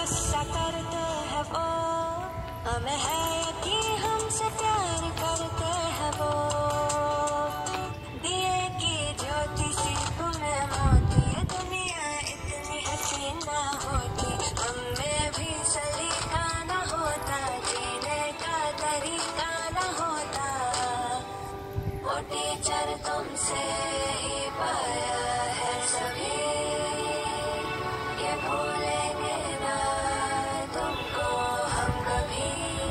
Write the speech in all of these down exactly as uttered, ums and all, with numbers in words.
गुस्सा करते हैं वो, हमें है यकीन हमसे प्यार करते हैं वो। दिए की ज्योति सी तुम्हें मोती, ये दुनिया इतनी हसीन ना होती, हमें भी सलीका न होता, जीने का तरीका न होता। वो टीचर तुमसे ही पाया है सभी, ये भूलेंगे ना तुमको हम कभी।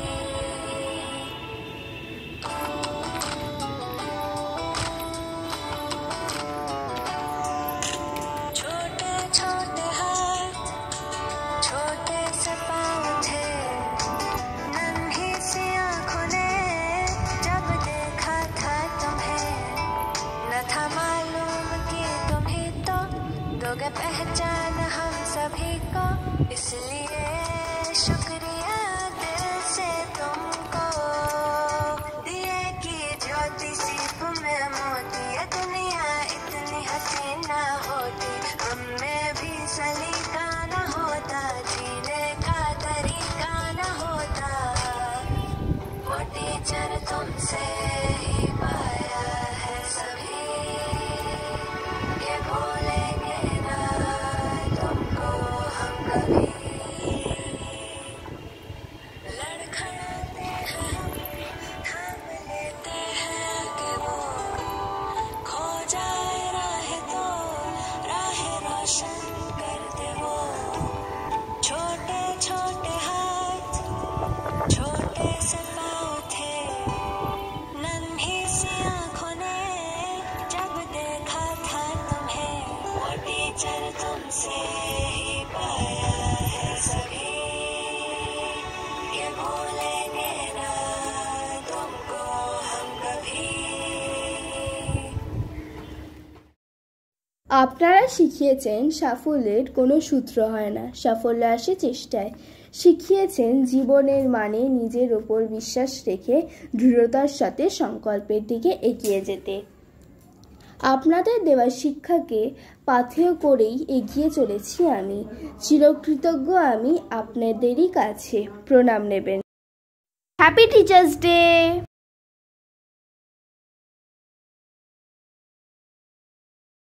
छोटे छोटे हाथ, छोटे से पाँव थे, नन्ही सी आँखों ने जब देखा था तुम्हें, न था मालूम कि तुम ही तो दोगे पहचान हम सभी को, इसलिए शुक्रिया दिल से तुमको। दिए की ज्योति सी तुम्हें मोती, ये दुनिया इतनी हसीन ना होती, हमें भी सलीका न होता, जीने का तरीका न होता। वो टीचर तुमसे ही पाया है सभी, ये भूलेंगे ना तुमको हम कभी। लड़खड़ाते हैं हम, थाम लेते हैं कि वो खो जाए राह तो राह रोशन कर दे वो। छोटे छोटे हाथ, छोटे से पाँव थे, नन्ही सी आँखों ने जब देखा था तुम्हें, वो टीचर तुमसे ही पाया है सभी, ये भूलेंगे ना तुमको हम कभी। আপনারা শিখিয়েছেন সাফল্যের কোনো সূত্র হয় না, সাফল্য আসে চেষ্টায়। শিখিয়েছেন জীবনের মানে নিজের ওপর বিশ্বাস রেখে দৃঢ়তার সাথে সংকল্পের দিকে এগিয়ে যেতে। আপনাদের দেওয়া শিক্ষাকে পাথেয় করেই এগিয়ে চলেছি আমি। চিরকৃতজ্ঞ আমি আপনাদেরই কাছে। প্রণাম নেবেন। Happy teachers day.